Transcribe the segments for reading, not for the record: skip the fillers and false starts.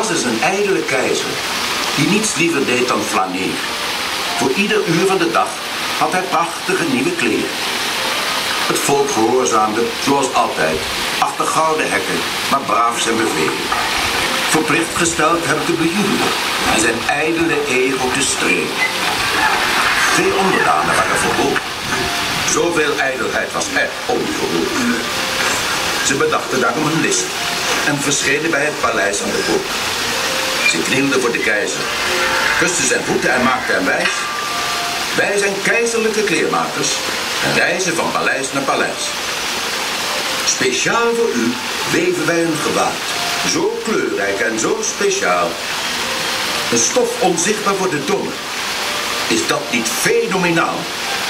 was eens een ijdele keizer die niets liever deed dan flaneren. Voor ieder uur van de dag had hij prachtige nieuwe kleren. Het volk gehoorzaamde, zoals altijd, achter gouden hekken, maar braaf zijn bevelen. Verplicht gesteld hem te bejubelen en zijn ijdele ego te strelen. Veel onderdanen waren verboden. Zoveel ijdelheid was echt ongehoord. Ze bedachten daarom een list en verschenen bij het paleis aan de poort. Ze knielden voor de keizer, kusten zijn voeten en maakten hem wijs. Wij zijn keizerlijke kleermakers en reizen van paleis naar paleis. Speciaal voor u weven wij een gewaad, zo kleurrijk en zo speciaal. Een stof onzichtbaar voor de domme. Is dat niet fenomenaal?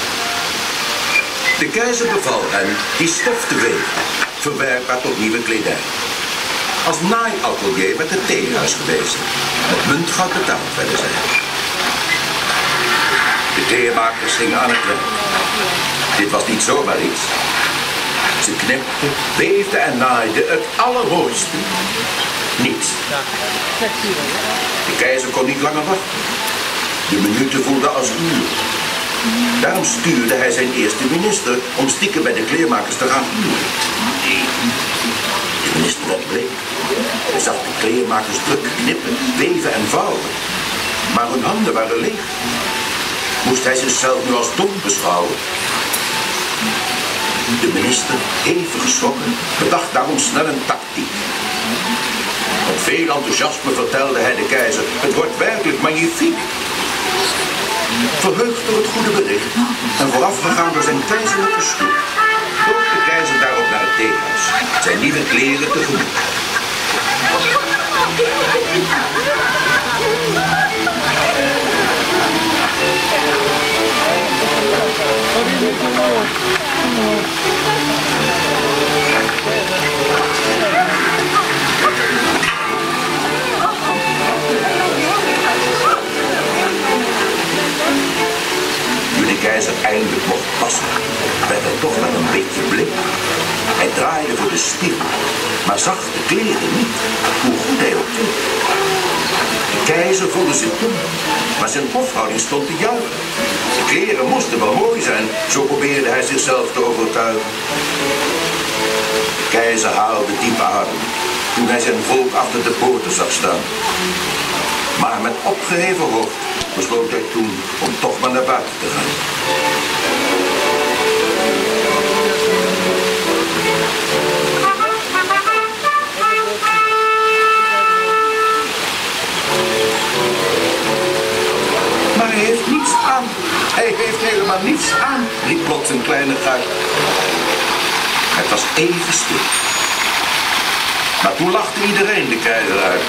De keizer beval hen die stof te weven, verwerkbaar tot nieuwe kledij. Als naaiatelier werd het theehuis gewezen. Met muntgoud betaald werden zij. De theemakers gingen aan het werk. Dit was niet zomaar iets. Ze knipten, weefden en naaiden het allermooiste. Niets. De keizer kon niet langer wachten. De minuten voelden als uren. Daarom stuurde hij zijn eerste minister om stiekem bij de kleermakers te gaan huren. De minister werd bleek. Hij zag de kleermakers druk knippen, weven en vouwen. Maar hun handen waren leeg. Moest hij zichzelf nu als dom beschouwen? De minister, even geschrokken, bedacht daarom snel een tactiek. Met veel enthousiasme vertelde hij de keizer: het wordt werkelijk magnifiek. Verheugd door het goede bericht en voorafgegaan door zijn keizerlijke stoet, dook de keizer daarop naar het theehuis, zijn nieuwe kleren tegemoet. Toen de keizer eindelijk mocht passen, werd hij toch wel een beetje bleek. Hij draaide voor de spiegel, maar zag de kleren niet, hoe goed hij ook deed. De keizer voelde zich dom, maar zijn hofhouding stond te juichen. De kleren moesten wel mooi zijn, zo probeerde hij zichzelf te overtuigen. De keizer haalde diep adem toen hij zijn volk achter de poorten zag staan. Maar met opgeheven hoofd besloot hij toen om toch maar naar buiten te gaan. Maar hij heeft niets aan. Hij heeft helemaal niets aan, riep plots een kleine guit. Het was even stil. Maar toen lachte iedereen de keizer uit.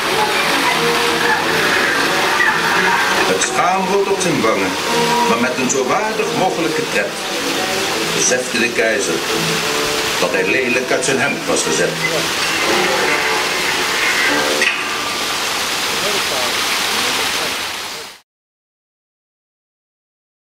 Het schaamrood op zijn wangen, maar met een zo waardig mogelijke tred, besefte de keizer dat hij lelijk uit zijn hemd was gezet.